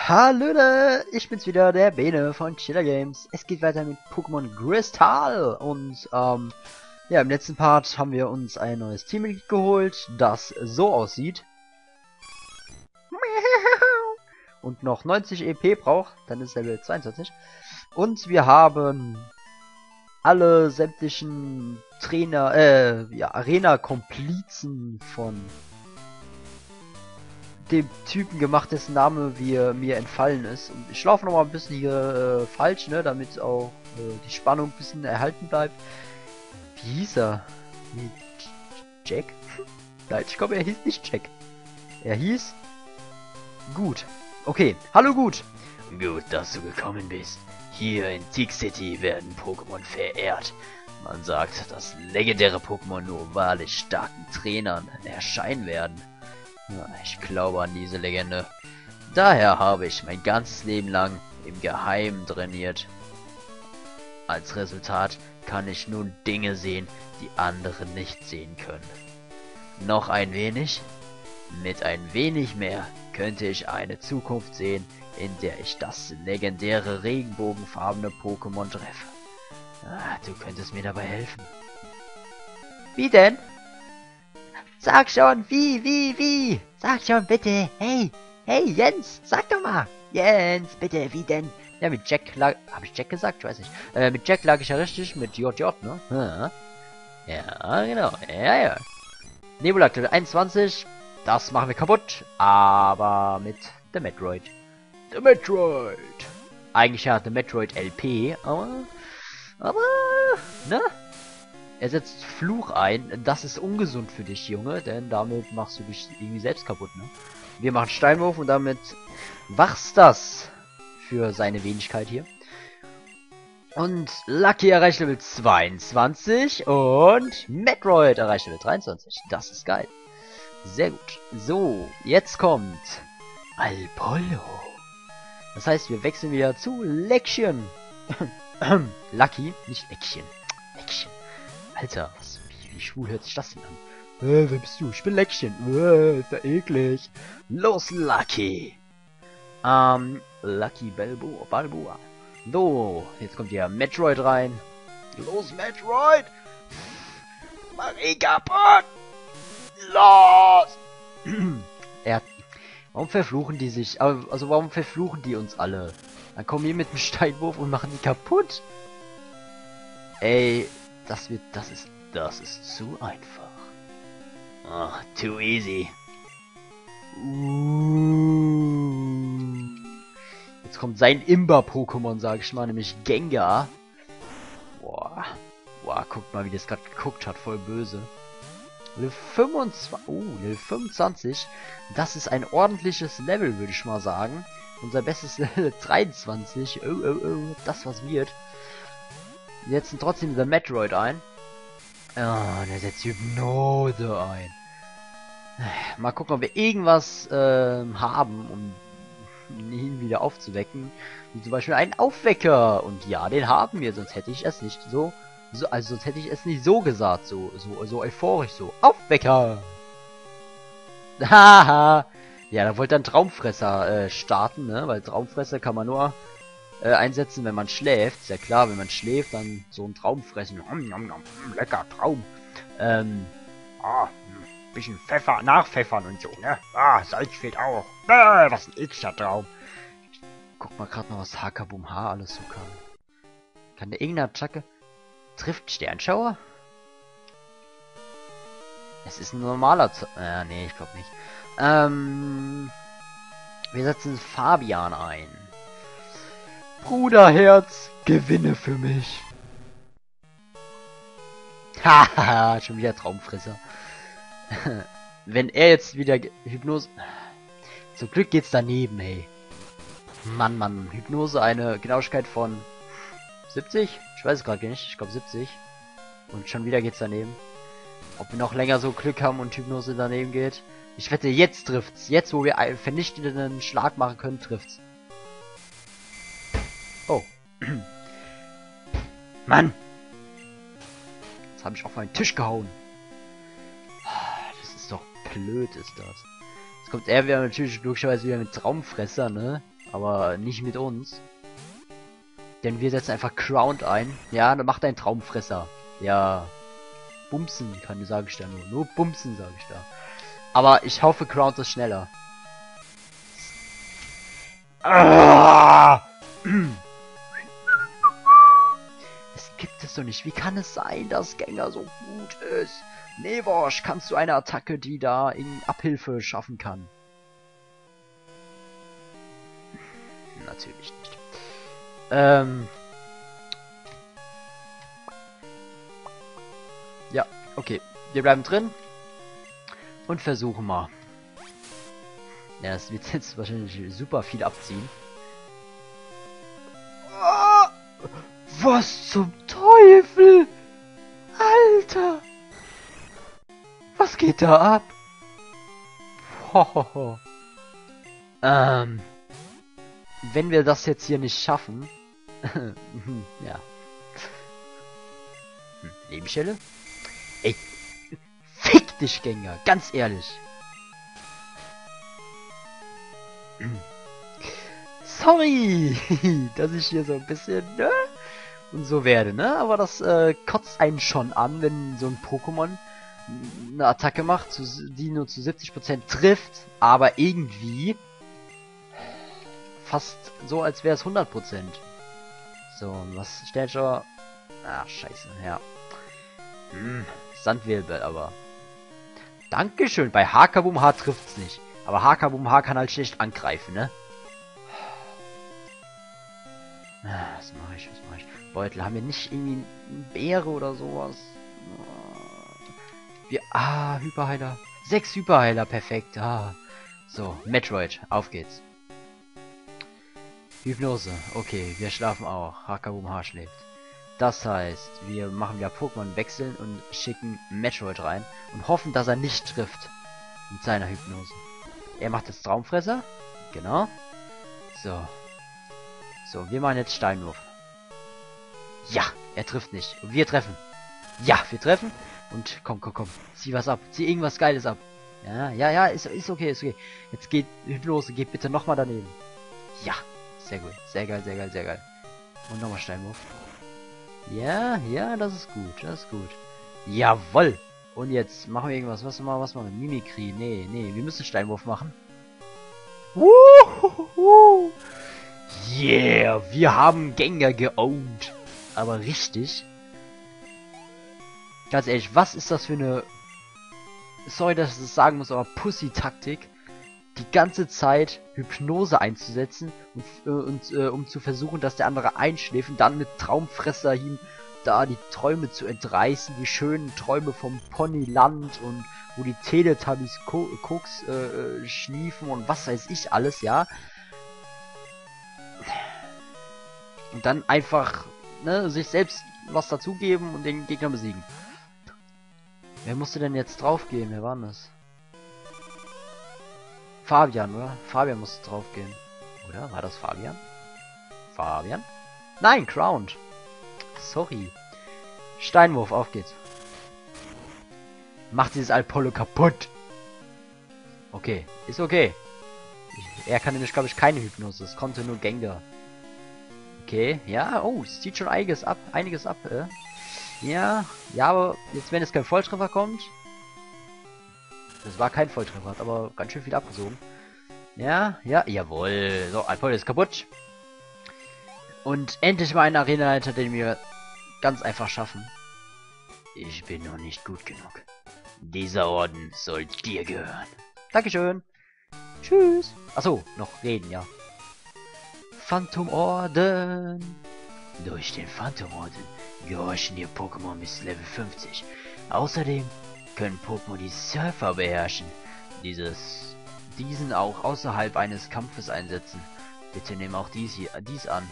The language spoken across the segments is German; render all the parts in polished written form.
Hallöle, ich bin's wieder, der Bene von Chiller Games. Es geht weiter mit Pokémon Crystal und ja, im letzten Part haben wir uns ein neues Teammitglied geholt, das so aussieht. Und noch 90 EP braucht, dann ist Level 22. Und wir haben alle sämtlichen Trainer, ja, Arena-Komplizen von dem Typen gemacht, dessen Name mir entfallen ist. Und ich laufe noch mal ein bisschen hier falsch, ne, damit auch die Spannung ein bisschen erhalten bleibt. Wie hieß er? Jack? Nein, ich glaube, er hieß nicht Jack. Er hieß Gut. Okay, hallo Gut. Gut, dass du gekommen bist. Hier in Tick City werden Pokémon verehrt. Man sagt, dass legendäre Pokémon nur wahrlich starken Trainern erscheinen werden. Ja, ich glaube an diese Legende. Daher habe ich mein ganzes Leben lang im Geheimen trainiert. Als Resultat kann ich nun Dinge sehen, die andere nicht sehen können. Noch ein wenig? Mit ein wenig mehr könnte ich eine Zukunft sehen, in der ich das legendäre regenbogenfarbene Pokémon treffe. Du könntest mir dabei helfen. Wie denn? Sag schon, wie? Sag schon bitte. Hey, Jens, sag doch mal. Jens, bitte, wie denn? Ja, mit Jack lag... Hab ich Jack gesagt? Ich weiß nicht. Mit Jack lag ich ja richtig, mit JJ, ne? Ja, genau. Ja. Nebulak Level 21. Das machen wir kaputt. Aber mit The Metroid. The Metroid. Eigentlich ja The Metroid LP, aber, ne? Er setzt Fluch ein. Das ist ungesund für dich, Junge, denn damit machst du dich irgendwie selbst kaputt, ne? Wir machen Steinwurf und damit wachs das für seine Wenigkeit hier. Und Lucky erreicht Level 22 und Metroid erreicht Level 23. Das ist geil. Sehr gut. So, jetzt kommt Alpollo. Das heißt, wir wechseln wieder zu Leckchen. Lucky, nicht Leckchen. Leckchen. Alter, wie schwul hört sich das denn an? Wer bist du? Ich bin Leckchen. Ist ja eklig. Los, Lucky. Lucky Balboa. So, jetzt kommt ja Metroid rein. Los, Metroid! Mach ihn kaputt! Los! Warum verfluchen die sich? Also warum verfluchen die uns alle? Dann kommen wir mit dem Steinwurf und machen die kaputt. Ey, das ist zu einfach. Oh, too easy. Jetzt kommt sein Imba-Pokémon, sag ich mal, nämlich Gengar. Boah, guckt mal, wie das gerade geguckt hat, voll böse. Level 25, Level 25. Das ist ein ordentliches Level, würde ich mal sagen. Unser bestes Level 23. Oh, das was wird. Wir setzen trotzdem der Metroid ein. Und er setzt Hypnose ein. Mal gucken, ob wir irgendwas haben, um ihn wieder aufzuwecken. Wie zum Beispiel einen Aufwecker. Und ja, den haben wir, sonst hätte ich es nicht sonst hätte ich es nicht so gesagt, so euphorisch, so. Aufwecker! Haha! Ja, da wollte ein Traumfresser starten, ne? Weil Traumfresser kann man nur einsetzen, wenn man schläft. Ist ja klar, wenn man schläft, dann so ein Traum fressen. Lecker Traum. Bisschen Pfeffer nachpfeffern und so, ne? Salz fehlt auch. Was ein ekliger Traum. Guck mal gerade noch, was Hakabum H alles so kann. Kann der irgendeine Attacke... Trifft Sternschauer? Es ist ein normaler nee, ich glaube nicht. Wir setzen Fabian ein. Bruderherz, gewinne für mich. Haha, schon wieder Traumfresser. Wenn er jetzt wieder Hypnose... Zum Glück geht's daneben, ey. Mann, Hypnose, eine Genauigkeit von 70? Ich weiß es gerade nicht, ich glaube 70. Und schon wieder geht's daneben. Ob wir noch länger so Glück haben und Hypnose daneben geht. Ich wette, jetzt trifft's. Jetzt, wo wir einen vernichtenden Schlag machen können, trifft's. Oh. Mann! Jetzt habe ich auf meinen Tisch gehauen. Das ist doch blöd, ist das. Jetzt kommt er wieder natürlich logischerweise wieder mit Traumfresser, ne? aber nicht mit uns. Denn wir setzen einfach Crown ein. Ja, dann macht ein Traumfresser. Ja, Bumsen kann, sage ich da nur. Nur Bumsen, sage ich da. Aber ich hoffe, Crown ist schneller. Ah! Es gibt es doch nicht. Wie kann es sein, dass Gengar so gut ist? Nevosh, kannst du eine Attacke, die da in Abhilfe schaffen kann? Natürlich nicht. Ja, okay. Wir bleiben drin. Und versuchen mal. Ja, das wird jetzt wahrscheinlich super viel abziehen. Ah, was zum Teufel? Alter! Was geht da ab? Hohoho. Wenn wir das jetzt hier nicht schaffen... ja. Lebensstelle? Ey, fick dich, Gengar, ganz ehrlich. Sorry, dass ich hier so ein bisschen, ne? Und so werde, ne? Aber das kotzt einen schon an, wenn so ein Pokémon eine Attacke macht, die nur zu 70% trifft, aber irgendwie fast so, als wäre es 100%. So, was stellt schon... Ach, scheiße, ja. Sandwirbel, aber... Dankeschön, bei Hakabum-H trifft's nicht. Aber Hakabum-H kann halt schlecht angreifen, ne? Was mache ich, was mache ich? Beutel, haben wir nicht irgendwie eine Beere oder sowas? Wir... Ah, Hyperheiler. 6 Hyperheiler, perfekt. Ah. So, Metroid, auf geht's. Hypnose, okay, wir schlafen auch. Hakabum-H schläft. Das heißt, wir machen ja Pokémon wechseln und schicken Metroid rein und hoffen, dass er nicht trifft mit seiner Hypnose. Er macht jetzt Traumfresser. Genau. So. So, wir machen jetzt Steinwurf. Ja, er trifft nicht. Und wir treffen. Ja, wir treffen. Und komm, komm, komm. Zieh was ab. Zieh irgendwas Geiles ab. Ja, ja, ja, ist okay, ist okay. Jetzt geht Hypnose, geht bitte nochmal daneben. Ja, sehr gut. Sehr geil, sehr geil, sehr geil. Und nochmal Steinwurf. Ja, ja, das ist gut, das ist gut. Jawoll! Und jetzt machen wir irgendwas. Was machen wir? Mimikry. Nee, nee, wir müssen Steinwurf machen. Woohoo! Yeah, wir haben Gengar geowned. Aber richtig. Ganz ehrlich, was ist das für eine... Sorry, dass ich das sagen muss, aber Pussy-Taktik. Die ganze Zeit Hypnose einzusetzen um zu versuchen, dass der andere einschläft und dann mit Traumfresser ihm da die Träume zu entreißen, die schönen Träume vom Ponyland und wo die Teletubbies Koks schliefen und was weiß ich alles, ja. Und dann einfach, ne, sich selbst was dazugeben und den Gegner besiegen. Wer musste denn jetzt draufgehen? Wer war denn das? Fabian, oder? Fabian musste draufgehen. Oder? War das Fabian? Fabian? Nein, Crowned. Sorry. Steinwurf, auf geht's. Macht dieses Alpollo kaputt. Okay, ist okay. Er kann nämlich, glaube ich, keine Hypnose. Das konnte nur Gengar. Okay, ja, oh, es zieht schon einiges ab. Ja, ja, aber jetzt, wenn es kein Volltreffer kommt... Das war kein Volltreffer, hat aber ganz schön viel abgesogen. Ja, ja, jawohl. So, Alpollo ist kaputt. Und endlich mal ein Arenaleiter, den wir ganz einfach schaffen. Ich bin noch nicht gut genug. Dieser Orden soll dir gehören. Dankeschön. Tschüss. Achso, noch reden, ja. Phantomorden. Durch den Phantomorden gehorchen dir Pokémon bis Level 50. Außerdem können Pokémon die Surfer beherrschen, diesen auch außerhalb eines Kampfes einsetzen. Bitte nimm auch dies an.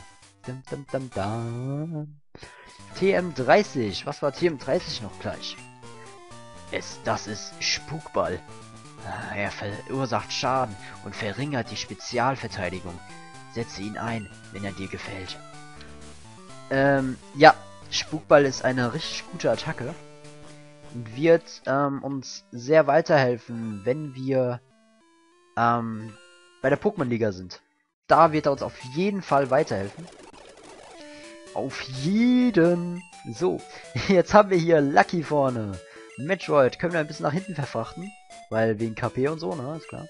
TM30, was war TM30 noch gleich? Das ist Spukball. Er verursacht Schaden und verringert die Spezialverteidigung. Setze ihn ein, wenn er dir gefällt. Ja, Spukball ist eine richtig gute Attacke. Und wird uns sehr weiterhelfen, wenn wir bei der Pokémon-Liga sind. Da wird er uns auf jeden Fall weiterhelfen. Auf jeden. So, jetzt haben wir hier Lucky vorne. Metroid können wir ein bisschen nach hinten verfrachten. Weil wegen KP und so, ne? Ist klar.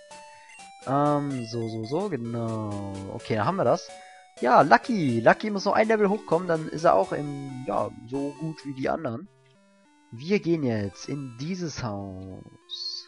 So, genau. Okay, dann haben wir das. Ja, Lucky. Lucky muss noch ein Level hochkommen, dann ist er auch im, ja, so gut wie die anderen. Wir gehen jetzt in dieses Haus.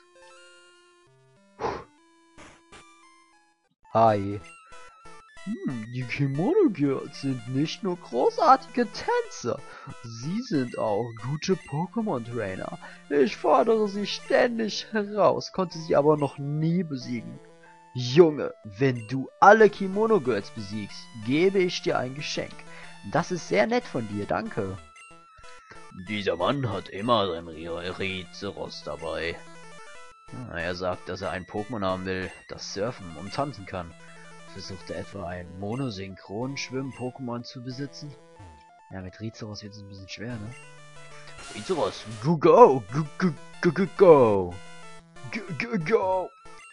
Hi. Die Kimono Girls sind nicht nur großartige Tänzer, sie sind auch gute Pokémon-Trainer. Ich fordere sie ständig heraus, konnte sie aber noch nie besiegen. Junge, wenn du alle Kimono Girls besiegst, gebe ich dir ein Geschenk. Das ist sehr nett von dir, danke. Dieser Mann hat immer sein Rizeros dabei. Er sagt, dass er ein Pokémon haben will, das surfen und tanzen kann. Versucht er etwa ein Monosynchron-Schwimm-Pokémon zu besitzen? Ja, mit Rizeros wird es ein bisschen schwer, ne? Rizeros, go, go, go, go, go, go, go, go, go.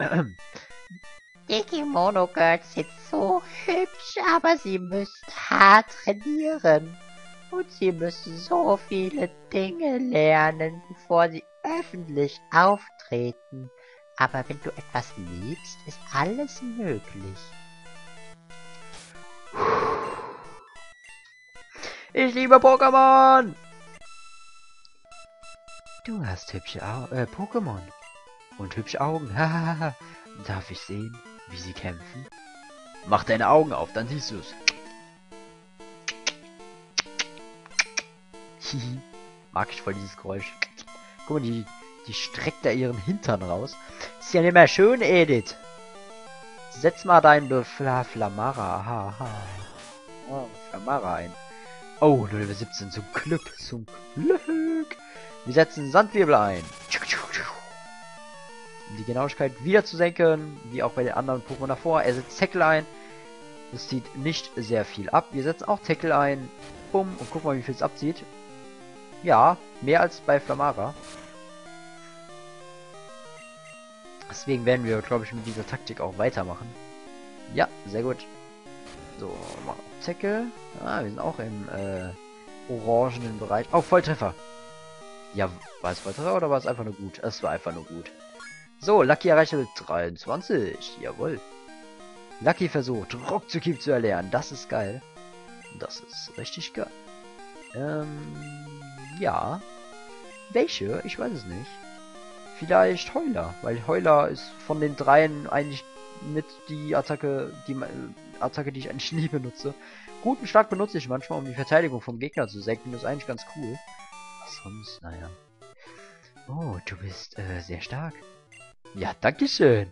Die Kimono Girls sind so hübsch, aber sie müssen hart trainieren. Und sie müssen so viele Dinge lernen, bevor sie öffentlich auftreten. Aber wenn du etwas liebst, ist alles möglich. Ich liebe Pokémon! Du hast hübsche Pokémon. Und hübsche Augen. Hahaha. Darf ich sehen, wie sie kämpfen? Mach deine Augen auf, dann siehst du es. Mag ich voll dieses Geräusch. Guck mal, die streckt da ihren Hintern raus. Ist ja nicht mehr schön, Edith. Setz mal dein Flamara. Aha. Oh, Flamara ein. Oh, Level 17. Zum Glück. Zum Glück. Wir setzen Sandwirbel ein. Um die Genauigkeit wieder zu senken. Wie auch bei den anderen Pokémon davor. Er setzt Tackle ein. Das zieht nicht sehr viel ab. Wir setzen auch Tackle ein. Bumm. Und guck mal, wie viel es abzieht. Ja, mehr als bei Flamara. Deswegen werden wir, glaube ich, mit dieser Taktik auch weitermachen. Ja, sehr gut. So, machen wir Tackle. Ah, wir sind auch im orangenen Bereich. Oh, Volltreffer. Ja, war es Volltreffer oder war es einfach nur gut? Es war einfach nur gut. So, Lucky erreicht Level 23. Jawohl. Lucky versucht, Rockzukieb zu erlernen. Das ist geil. Das ist richtig geil. Ja. Welche? Ich weiß es nicht. Vielleicht Heuler, weil Heuler ist von den dreien eigentlich mit die Attacke, die ich eigentlich nie benutze. Gut und stark benutze ich manchmal, um die Verteidigung vom Gegner zu senken. Das ist eigentlich ganz cool. Was sonst? Naja. Oh, du bist sehr stark. Ja, dankeschön.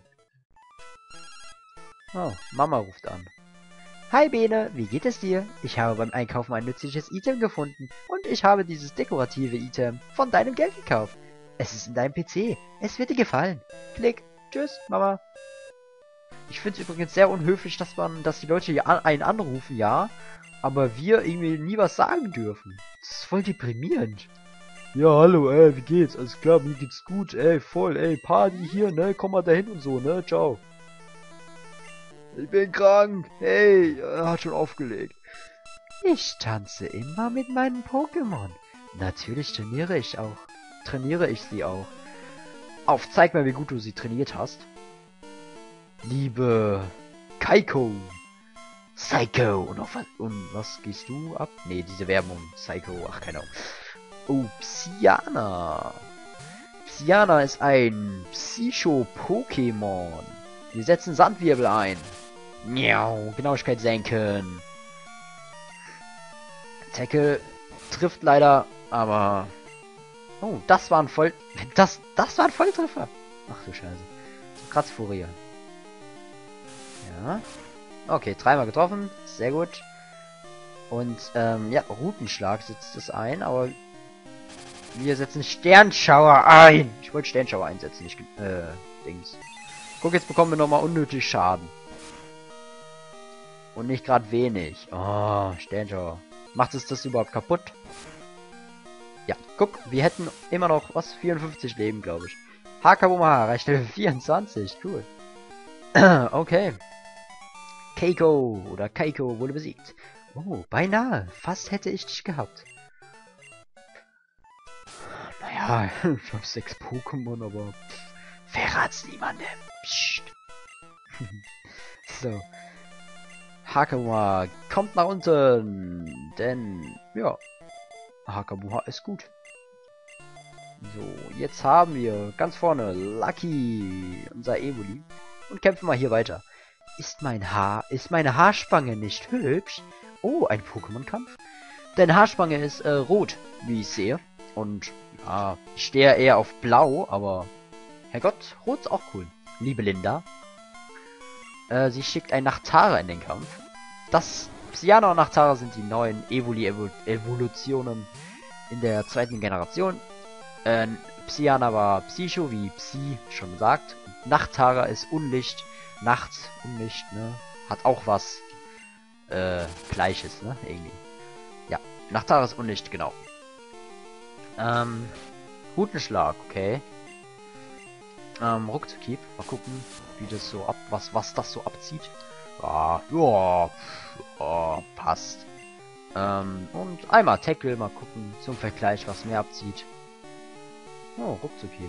Oh, Mama ruft an. Hi Bene, wie geht es dir? Ich habe beim Einkaufen ein nützliches Item gefunden und ich habe dieses dekorative Item von deinem Geld gekauft. Es ist in deinem PC. Es wird dir gefallen. Klick. Tschüss, Mama. Ich finde es übrigens sehr unhöflich, dass die Leute hier einen anrufen, ja, aber wir irgendwie nie was sagen dürfen. Das ist voll deprimierend. Ja, hallo, ey, wie geht's? Alles klar, mir geht's gut, ey, voll, ey, Party hier, ne, komm mal dahin und so, ne, ciao. Ich bin krank, hey, er hat schon aufgelegt. Ich tanze immer mit meinen Pokémon. Natürlich trainiere ich sie auch. Auf, zeig mal, wie gut du sie trainiert hast. Liebe Kaiko. Psycho. Und was gehst du ab? Ne, diese Werbung. Psycho. Ach, keine Ahnung. Oh, Psyana. Psyana ist ein Psycho-Pokémon. Wir setzen Sandwirbel ein. Miau. Genauigkeit senken. Tackle trifft leider, aber... Oh, das war ein Das war ein Volltreffer. Ach du Scheiße. Kratzfurie. Ja. Okay, dreimal getroffen. Sehr gut. Und, ja, Rutenschlag setzt es ein, aber wir setzen Sternschauer ein. Ich wollte Sternschauer einsetzen, nicht, Dings. Guck, jetzt bekommen wir nochmal unnötig Schaden. Und nicht gerade wenig. Oh, Sternschauer. Macht es das überhaupt kaputt? Ja, guck, wir hätten immer noch, was, 54 Leben, glaube ich. Hakabuma reicht Level 24, cool. Okay. Keiko oder Kaiko wurde besiegt. Oh, beinahe. Fast hätte ich dich gehabt. Naja, ich habe 6 Pokémon, aber verrat's niemandem. Psst. So. Hakama kommt nach unten, denn, ja, Hakamuha ist gut. So, jetzt haben wir ganz vorne Lucky, unser Evoli, und kämpfen mal hier weiter. Ist meine Haarspange nicht hübsch? Oh, ein Pokémon-Kampf? Deine Haarspange ist rot, wie ich sehe. Und ja, ich stehe eher auf blau, aber Herrgott, rot ist auch cool. Liebe Linda. Sie schickt ein Nachtara in den Kampf. Psyana und Nachtara sind die neuen Evolutionen in der zweiten Generation. Psyana war Psycho, wie Psy schon gesagt. Nachtara ist Unlicht. Nacht, Unlicht, ne? Hat auch was Gleiches, ne? Irgendwie. Ja, Nachtara ist Unlicht, genau. Rutenschlag, okay. Ruckzuckieb. Mal gucken, wie das so was das so abzieht. Ja, passt. Und einmal Tackle, mal gucken zum Vergleich, was mehr abzieht. Oh, Ruckzuckieb.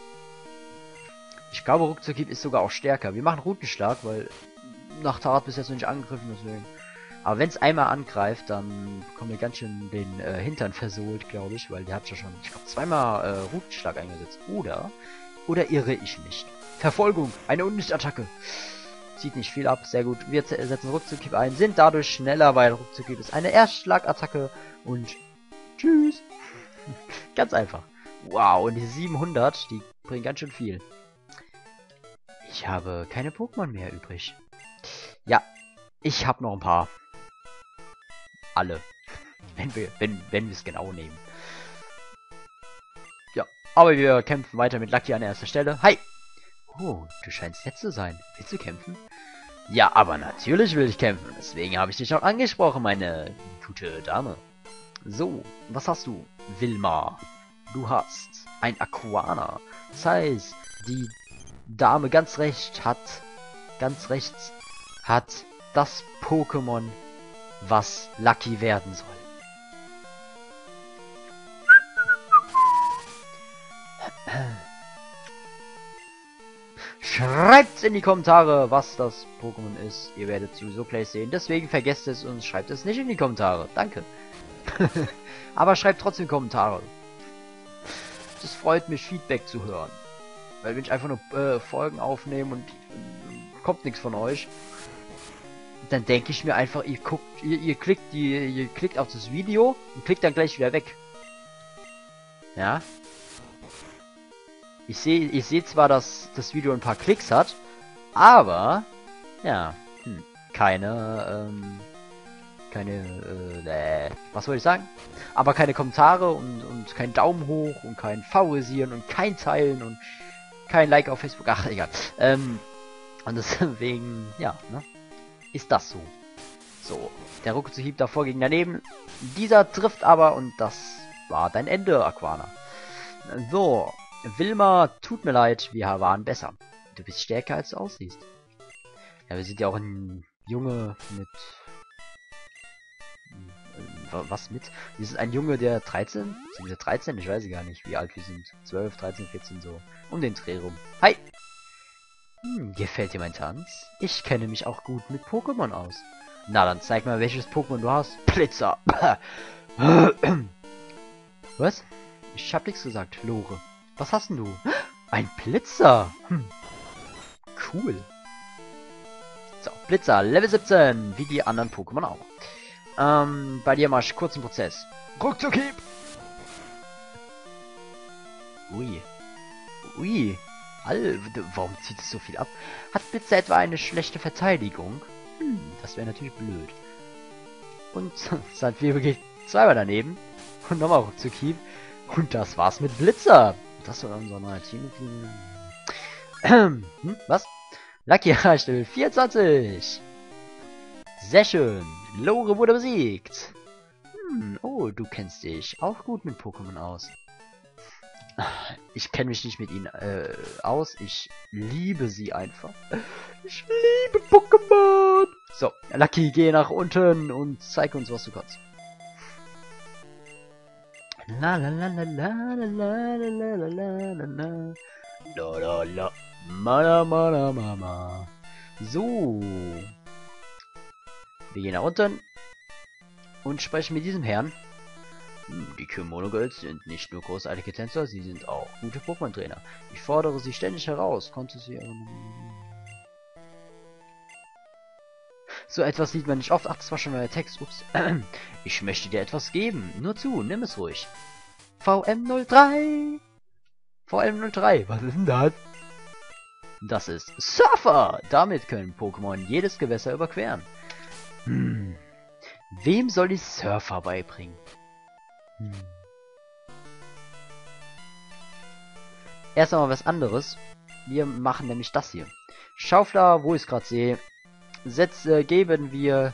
Ich glaube, Ruckzuckieb ist sogar auch stärker. Wir machen Rutenschlag, weil Nachtara hat bis jetzt noch nicht angegriffen, deswegen. Aber wenn es einmal angreift, dann bekommen wir ganz schön den Hintern versohlt, glaube ich, weil der hat ja schon, ich glaube, zweimal Rutenschlag eingesetzt. Oder irre ich nicht? Verfolgung, eine Unlichtattacke. Zieht nicht viel ab, sehr gut. Wir setzen Ruckzuckieb ein, sind dadurch schneller, weil Ruckzuckieb ist eine Erstschlagattacke und tschüss. Ganz einfach. Wow, und die 700, die bringen ganz schön viel. Ich habe keine Pokémon mehr übrig. Ja, ich habe noch ein paar. Alle. Wenn wir es genau nehmen. Ja, aber wir kämpfen weiter mit Lucky an erster Stelle. Hi! Oh, du scheinst nett zu sein. Willst du kämpfen? Ja, aber natürlich will ich kämpfen. Deswegen habe ich dich auch angesprochen, meine gute Dame. So, was hast du? Wilma. Du hast ein Aquana. Das heißt, die Dame ganz rechts hat das Pokémon, was Lucky werden soll. Schreibt's in die Kommentare, was das Pokémon ist. Ihr werdet sowieso gleich sehen. Deswegen vergesst es und schreibt es nicht in die Kommentare. Danke. Aber schreibt trotzdem Kommentare. Das freut mich, Feedback zu hören. Weil wenn ich einfach nur Folgen aufnehme und kommt nichts von euch, dann denke ich mir einfach, ihr klickt auf das Video und klickt dann gleich wieder weg. Ja. Ich sehe zwar, dass das Video ein paar Klicks hat, aber ja, was soll ich sagen? Aber keine Kommentare und kein Daumen hoch und kein Favorisieren und kein Teilen und kein Like auf Facebook. Ach, egal. Und deswegen, ja, ne? Ist das so. So, der Ruckzuckieb davor ging daneben. Dieser trifft aber und das war dein Ende, Aquana. So, Wilma, tut mir leid, wir waren besser. Du bist stärker, als du aussiehst. Ja, wir sind ja auch ein Junge mit... Was mit? Wir sind ein Junge, der 13? Sind wir 13? Ich weiß gar nicht, wie alt wir sind. 12, 13, 14, so. Um den Dreh rum. Hi! Gefällt dir mein Tanz? Ich kenne mich auch gut mit Pokémon aus. Na, dann zeig mal, welches Pokémon du hast. Blitzer! Was? Ich hab nichts gesagt, Lore. Was hast denn du? Ein Blitzer! Cool. So, Blitzer, Level 17, wie die anderen Pokémon auch. Bei dir mach ich kurzen Prozess. Ruckzuckieb! Ui. Ui. Warum zieht es so viel ab? Hat Blitzer etwa eine schlechte Verteidigung? Das wäre natürlich blöd. Und Sandwebe geht zweimal daneben. Und nochmal Ruckzuckieb. Und das war's mit Blitzer. Das war unser neuer Teammitglied. Was? Lucky erreicht Level 24. Sehr schön. Lore wurde besiegt. Oh, du kennst dich auch gut mit Pokémon aus. Ich kenne mich nicht mit ihnen aus. Ich liebe sie einfach. Ich liebe Pokémon. So, Lucky, geh nach unten und zeig uns, was du kannst. La la la la la la la la la la la la. La la la. Mama, mama, mama. So. Wir gehen nach unten und sprechen mit diesem Herrn. Die Kimono Girls sind nicht nur großartige Tänzer, sie sind auch gute Pokémon-Trainer. Ich fordere sie ständig heraus. Konnte sie... So etwas sieht man nicht oft. Ach, das war schon euer Text. Ups. Ich möchte dir etwas geben. Nur zu, nimm es ruhig. VM03. VM03. Was ist denn das? Das ist Surfer. Damit können Pokémon jedes Gewässer überqueren. Wem soll ich Surfer beibringen? Erst einmal was anderes. Wir machen nämlich das hier. Schaufler, wo ich es gerade sehe, geben wir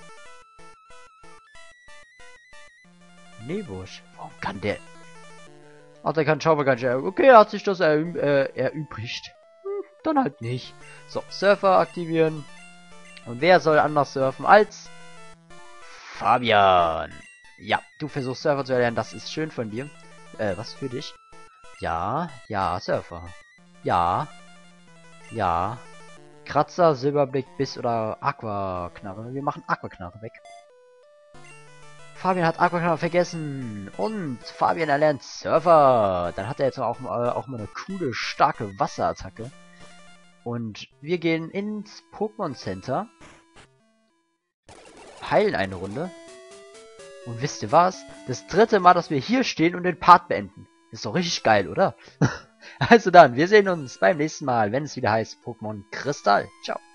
Nebusch. Warum kann der? Ach, der kann Schaufler gar nicht. Okay, hat sich das erübrigt. Dann halt nicht. So, Surfer aktivieren. Und wer soll anders surfen als Fabian? Ja, du versuchst Surfer zu erlernen, das ist schön von dir. Was für dich? Ja, ja, Surfer. Ja. Ja. Kratzer, Silberblick, Biss oder Aquaknarre. Wir machen Aquaknarre weg. Fabian hat Aquaknarre vergessen. Und Fabian erlernt Surfer. Dann hat er jetzt auch mal eine coole, starke Wasserattacke. Und wir gehen ins Pokémon Center. Heilen eine Runde. Und wisst ihr was? Das 3. Mal, dass wir hier stehen und den Part beenden. Ist doch richtig geil, oder? Also dann, wir sehen uns beim nächsten Mal, wenn es wieder heißt Pokémon Kristall. Ciao.